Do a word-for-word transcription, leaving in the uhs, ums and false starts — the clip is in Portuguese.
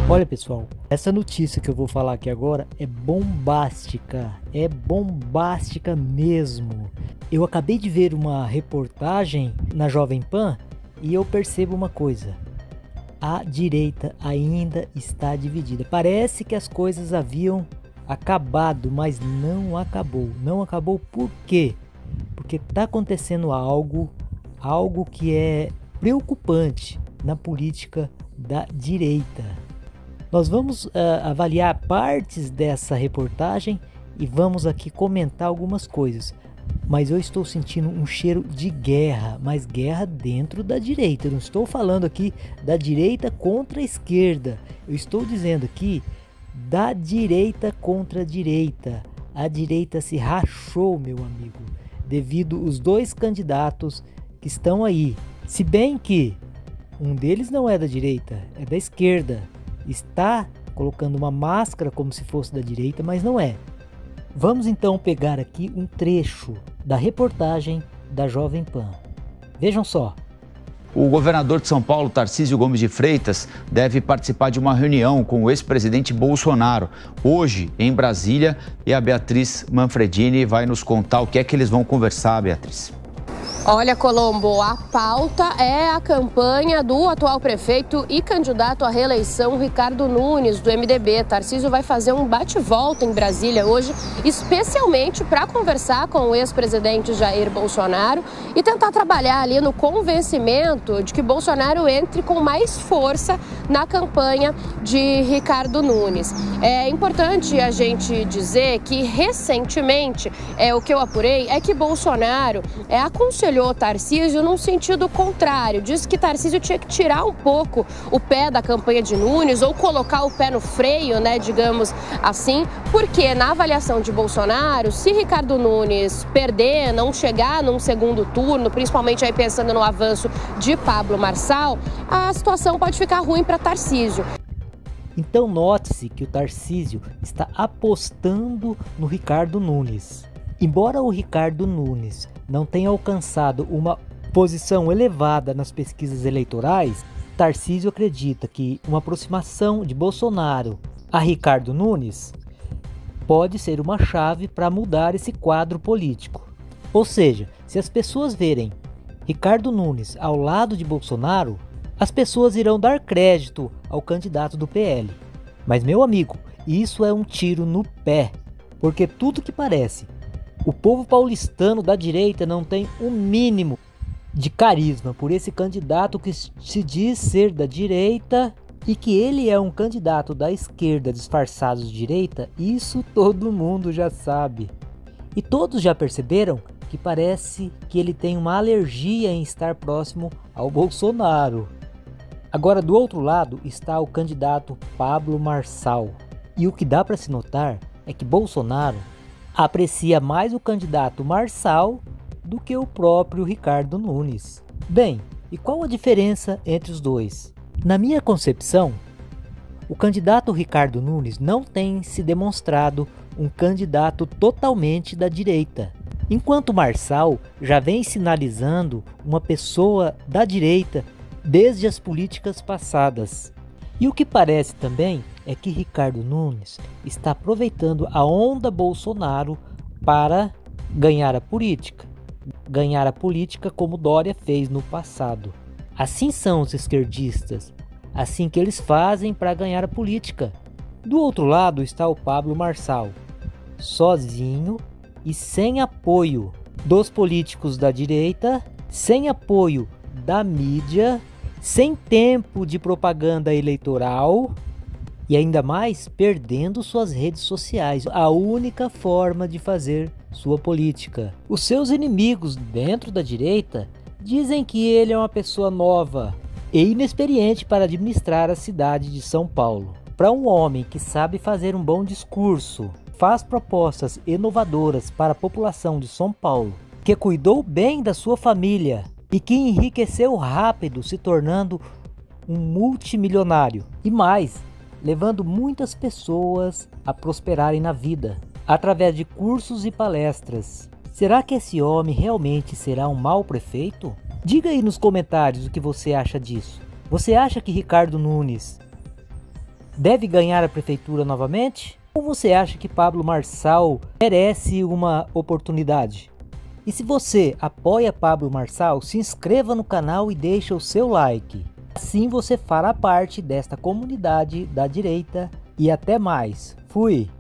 Olha pessoal, essa notícia que eu vou falar aqui agora é bombástica, é bombástica mesmo. Eu acabei de ver uma reportagem na Jovem Pan e eu percebo uma coisa: a direita ainda está dividida. Parece que as coisas haviam acabado, mas não acabou. Não acabou por quê? Porque está acontecendo algo, algo que é preocupante na política da direita. Nós vamos uh, avaliar partes dessa reportagem e vamos aqui comentar algumas coisas. Mas eu estou sentindo um cheiro de guerra, mas guerra dentro da direita. Eu não estou falando aqui da direita contra a esquerda. Eu estou dizendo aqui da direita contra a direita. A direita se rachou, meu amigo, devido os dois candidatos que estão aí. Se bem que um deles não é da direita, é da esquerda. Está colocando uma máscara como se fosse da direita, mas não é. Vamos então pegar aqui um trecho da reportagem da Jovem Pan. Vejam só. O governador de São Paulo, Tarcísio Gomes de Freitas, deve participar de uma reunião com o ex-presidente Bolsonaro hoje em Brasília, e a Beatriz Manfredini vai nos contar o que é que eles vão conversar, Beatriz. Olha, Colombo, a pauta é a campanha do atual prefeito e candidato à reeleição, Ricardo Nunes, do M D B. Tarcísio vai fazer um bate-volta em Brasília hoje, especialmente para conversar com o ex-presidente Jair Bolsonaro e tentar trabalhar ali no convencimento de que Bolsonaro entre com mais força na campanha de Ricardo Nunes. É importante a gente dizer que, recentemente, é, o que eu apurei é que Bolsonaro é aconselhou Tarcísio num sentido contrário. Disse que Tarcísio tinha que tirar um pouco o pé da campanha de Nunes ou colocar o pé no freio, né, digamos assim, porque na avaliação de Bolsonaro, se Ricardo Nunes perder, não chegar num segundo turno, principalmente aí pensando no avanço de Pablo Marçal, a situação pode ficar ruim para Tarcísio. Então note-se que o Tarcísio está apostando no Ricardo Nunes. Embora o Ricardo Nunes não tenha alcançado uma posição elevada nas pesquisas eleitorais, Tarcísio acredita que uma aproximação de Bolsonaro a Ricardo Nunes pode ser uma chave para mudar esse quadro político. Ou seja, se as pessoas verem Ricardo Nunes ao lado de Bolsonaro, as pessoas irão dar crédito ao candidato do P L. Mas, meu amigo, isso é um tiro no pé, porque tudo que parece, o povo paulistano da direita não tem o mínimo de carisma por esse candidato que se diz ser da direita e que ele é um candidato da esquerda disfarçado de direita. Isso todo mundo já sabe. E todos já perceberam que parece que ele tem uma alergia em estar próximo ao Bolsonaro. Agora, do outro lado está o candidato Pablo Marçal. E o que dá para se notar é que Bolsonaro aprecia mais o candidato Marçal do que o próprio Ricardo Nunes. Bem, e qual a diferença entre os dois? Na minha concepção, o candidato Ricardo Nunes não tem se demonstrado um candidato totalmente da direita, enquanto Marçal já vem sinalizando uma pessoa da direita desde as políticas passadas. E o que parece também é que Ricardo Nunes está aproveitando a onda Bolsonaro para ganhar a política. Ganhar a política como Dória fez no passado. Assim são os esquerdistas. Assim que eles fazem para ganhar a política. Do outro lado está o Pablo Marçal, sozinho e sem apoio dos políticos da direita, sem apoio da mídia, sem tempo de propaganda eleitoral e ainda mais perdendo suas redes sociais, a única forma de fazer sua política. Os seus inimigos dentro da direita dizem que ele é uma pessoa nova e inexperiente para administrar a cidade de São Paulo. Para um homem que sabe fazer um bom discurso, faz propostas inovadoras para a população de São Paulo, que cuidou bem da sua família e que enriqueceu rápido, se tornando um multimilionário e mais, levando muitas pessoas a prosperarem na vida através de cursos e palestras. Será que esse homem realmente será um mau prefeito? Diga aí nos comentários o que você acha disso. Você acha que Ricardo Nunes deve ganhar a prefeitura novamente? Ou você acha que Pablo Marçal merece uma oportunidade? E se você apoia Pablo Marçal, se inscreva no canal e deixe o seu like. Assim você fará parte desta comunidade da direita. E até mais. Fui!